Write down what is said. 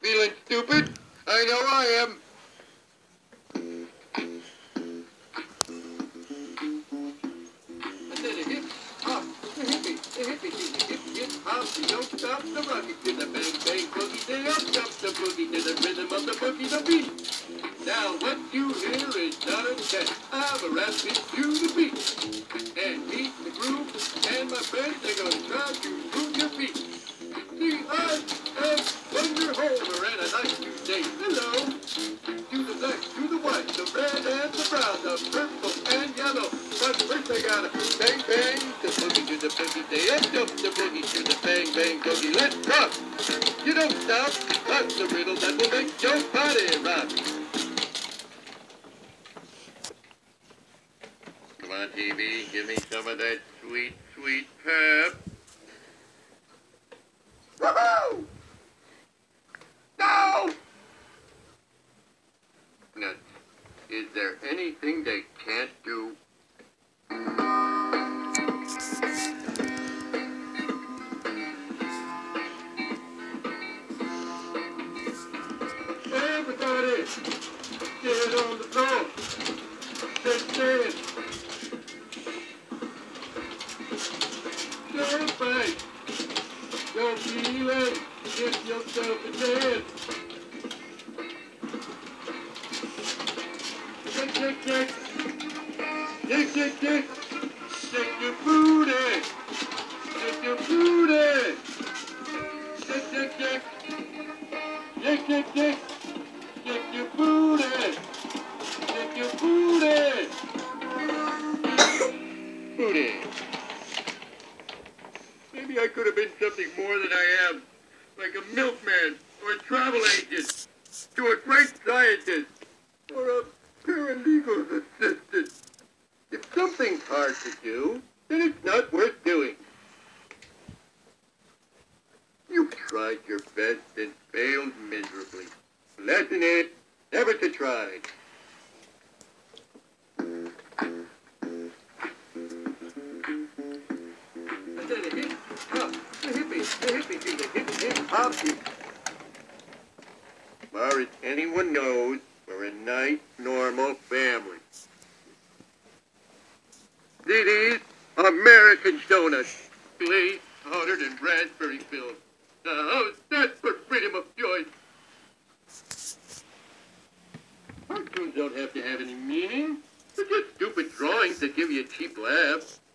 Feeling stupid? I know I am. And then a hip hop, the hippie, hip hop, you don't stop the rocket to the bang bang boogie, they don't stop the boogie to the rhythm of the boogie the beat. Now what you hear is not a test, I'm a rapping to the beat. And beat the groove, and my friends are gonna try to move your feet. See, I am Wonder Homer, and I'd like to say hello to the black, to the white, the red and the brown, the purple and yellow. But first I gotta bang bang the boogie to the boogie, they up jump the boogie to the bang bang boogie. Let's rock! You don't stop, that's the riddle that will make your body rock. Come on, TV, give me some of that sweet, sweet pep. Woohoo! No! Now, is there anything they can't do? Everybody, get on the floor. Stand. Stand back. Don't be late. Get yourself a dance. Shake. Shake your booty. Shake your booty. Shake. Shake your booty. Shake your booty. Booty. Maybe I could have been something more than I am, like a milkman or a travel agent, to a great scientist or a paralegal assistant. If something's hard to do, then it's not worth doing. You've tried your best and failed miserably. Lesson is never to try. And then a hip hop, the hippie, hip hop. As far as anyone knows, we're a nice, normal family. These American donuts, glazed, powdered, and raspberry filled. Now, that's for freedom of choice. Cartoons don't have to have any meaning. They're just stupid drawings that give you a cheap laugh.